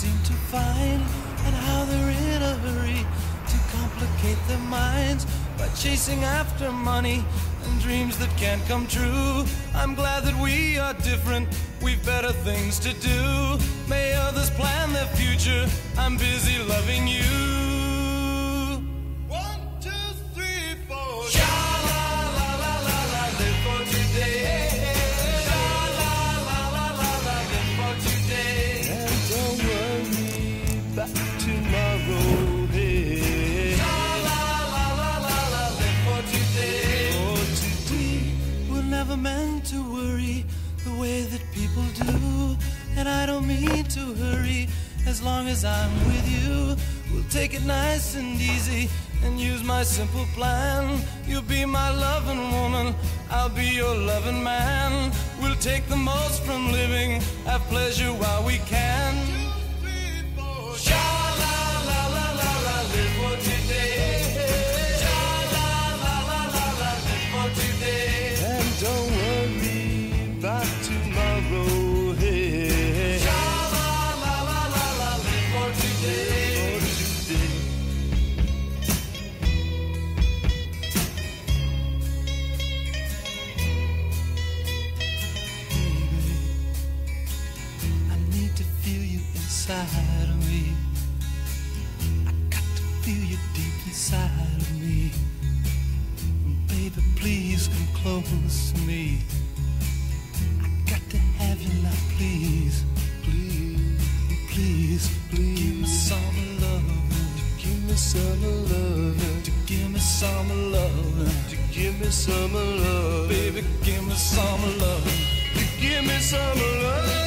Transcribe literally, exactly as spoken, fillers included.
seem to find and how they're in a hurry to complicate their minds by chasing after money and dreams that can't come true. I'm glad that we are different, we've better things to do. May others plan their future, I'm busy loving you. One, two, three, four. Sha-la-la-la-la-la, live for today. Sha-la-la-la-la-la, live for today. And don't worry about tomorrow. Hey. Sha-la-la-la-la-la, live for today. For today, we're never meant to worry the way that people do. And I don't mean to hurry, as long as I'm with you. We'll take it nice and easy and use my simple plan. You'll be my loving woman, I'll be your loving man. We'll take the most from living, have pleasure while we can. Two, three, four. Sha-la-la-la-la-la, live for today. Sha-la-la-la-la-la, live for today. And don't worry about tomorrow. Hey. Sha-la-la-la-la-la, live for today. Inside of me, I got to feel you deep inside of me. Baby, please come close to me. I got to have you now, please, please, please, please. Give me some love, give me some love, to give me some love, to give me some love, baby, give me some love, to give me some love.